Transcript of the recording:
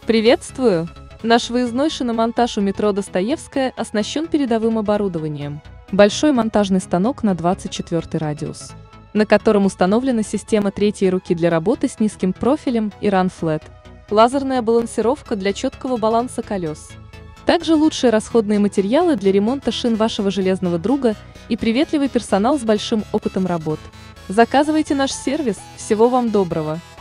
Приветствую! Наш выездной шиномонтаж у метро Достоевская оснащен передовым оборудованием. Большой монтажный станок на 24 радиус, на котором установлена система третьей руки для работы с низким профилем и Run-Flat, лазерная балансировка для четкого баланса колес. Также лучшие расходные материалы для ремонта шин вашего железного друга и приветливый персонал с большим опытом работ. Заказывайте наш сервис, всего вам доброго!